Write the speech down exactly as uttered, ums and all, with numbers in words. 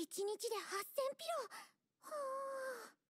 いちにちではっせんピロ。